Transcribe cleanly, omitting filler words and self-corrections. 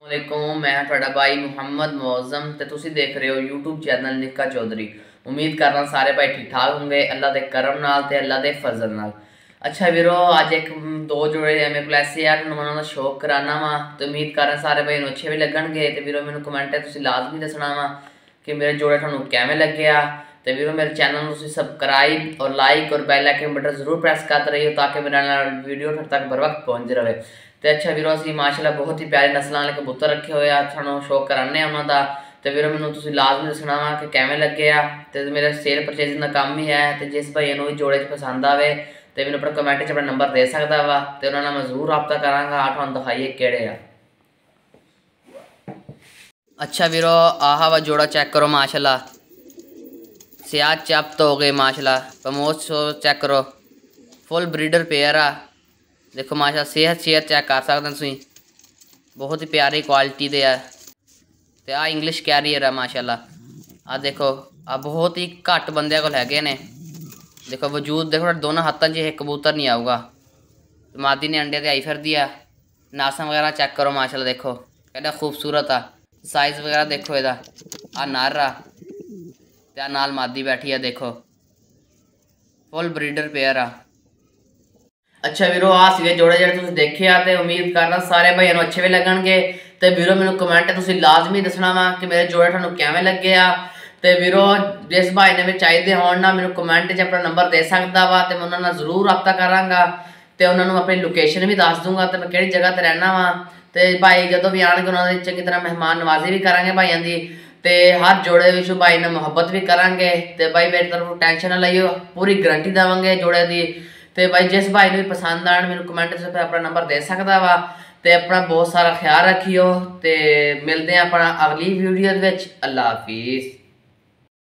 वालेकुम, मैं तुहाडा भाई मुहम्मद मौज़म ते तुसी देख रहे हो यूट्यूब चैनल निक्का चौधरी। उम्मीद करना सारे भाई ठीक ठाक होंगे अल्लाह के करम नाल ते अल्लाह के फजल नाल। अच्छा वीरो, अज एक दो जोड़े मेरे को ऐसे यार उन्होंने शौक कराना वा, तो उम्मीद कर रहा सारे भाई अच्छे भी लगनगे। तो वीरो मैंने कमेंट तुसी लाजमी दसना वा कि मेरे जोड़े तुहानू किवें लग्या। तो वीरो मेरे चैनल को सबसक्राइब और लाइक और बेल आइकन बटन जरूर प्रेस करते रहिए ताकि मेरा वीडियो तुहाडे तक बर वक्त पहुँच रहे। तो अच्छा वीरो असी माशाल्लाह बहुत ही प्यारी नस्लों वाले कबूतर रखे हुए आ, थानू शौक कराने उन्होंने। तो वीरो मैनू तुसीं लाजमी दसना वा कि किवें लगे आ। तो मेरा सेल परचेजिंग का काम ही है, तो जिस भाई भी जोड़े पसंद आए तो मैंने अपने कमेंट अपना नंबर दे सकता वा, तो उन्होंने मैं जरूर रब्ता कराँगा। तुहानू दिखाइए किहड़े आ। अच्छा वीरो आहा वा जोड़ा चेक करो माशाल्लाह, सियाह चप तो हो गए माशाल्लाह। प्रमोद चेक करो, फुल ब्रीडर पेयर आ। देखो माशा सेहत चेक कर सकते तुसीं, बहुत ही प्यारी क्वालिटी दे है। तो आ इंग्लिश कैरियर है माशाल्लाह। आ देखो आ बहुत ही घट बंदे को हैगे ने। देखो वजूद देखो दोनों हाथों च एक कबूतर नहीं आऊगा। तो मादी ने अंडे ते आई फिर दिया। नासम वगैरह चेक करो माशाल्लाह, देखो कितना खूबसूरत आ। साइज़ वगैरह देखो इहदा। आ नर आ ते आ नाल मादी बैठी है, देखो फुल ब्रीडर पेयर आ। अच्छा वीरो आ सीगे जोड़े जो तुम देखे आ, तो उम्मीद करना सारे भाइयों अच्छे भी लगनगे। तो वीरो मैनू कमेंट तुसीं लाजमी दसना वा कि मेरे जोड़े तुहानू किवें लगे आ। तो वीरो जिस भाई ने भी चाहिए होण ना मैनू कमेंट च अपना नंबर दे सकता वा, तो मैं उन्होंने जरूर रब्ता करांगा। तो उन्होंने अपनी लोकेशन भी दस दूंगा तो मैं किहड़ी जगह पर रहना वा। तो भाई जो भी आएंगे उन्होंने चंगी तरह मेहमान नवाजी भी करांगे भाइयों की। तो हर जोड़े विच भाई ने मुहब्बत भी करांगे। तो भाई मेरी तरफ टेंशन ना लइयो, पूरी गारंटी देवांगे जोड़े की। तो भाई जिस भाई ने भी पसंद आने मैंने कमेंट से अपना नंबर दे सकता वा। तो अपना बहुत सारा ख्याल रखियो। तो मिलते हैं अपना अगली वीडियो। अल्लाह हाफिज़।